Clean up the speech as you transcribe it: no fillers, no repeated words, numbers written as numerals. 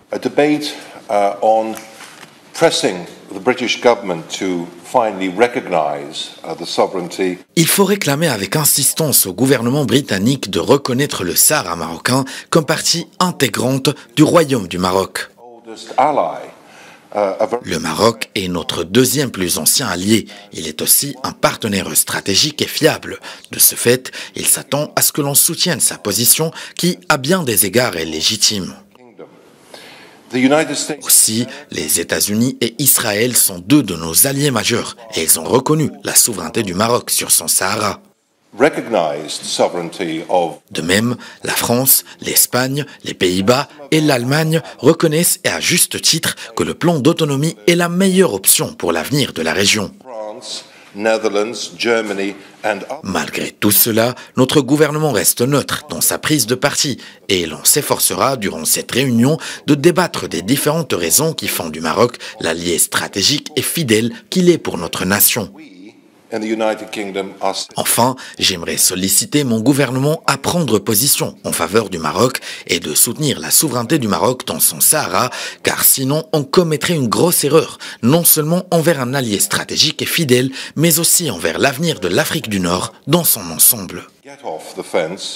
A debate on pressing the British government to finally recognize the sovereignty. Il faut réclamer avec insistance au gouvernement britannique de reconnaître le Sahara marocain comme partie intégrante du Royaume du Maroc. Le Maroc est notre deuxième plus ancien allié. Il est aussi un partenaire stratégique et fiable. De ce fait, il s'attend à ce que l'on soutienne sa position qui, à bien des égards, est légitime. Aussi, les États-Unis et Israël sont deux de nos alliés majeurs et ils ont reconnu la souveraineté du Maroc sur son Sahara. De même, la France, l'Espagne, les Pays-Bas et l'Allemagne reconnaissent et à juste titre que le plan d'autonomie est la meilleure option pour l'avenir de la région. Malgré tout cela, notre gouvernement reste neutre dans sa prise de parti et l'on s'efforcera durant cette réunion de débattre des différentes raisons qui font du Maroc l'allié stratégique et fidèle qu'il est pour notre nation. Enfin, j'aimerais solliciter mon gouvernement à prendre position en faveur du Maroc et de soutenir la souveraineté du Maroc dans son Sahara, car sinon on commettrait une grosse erreur, non seulement envers un allié stratégique et fidèle, mais aussi envers l'avenir de l'Afrique du Nord dans son ensemble.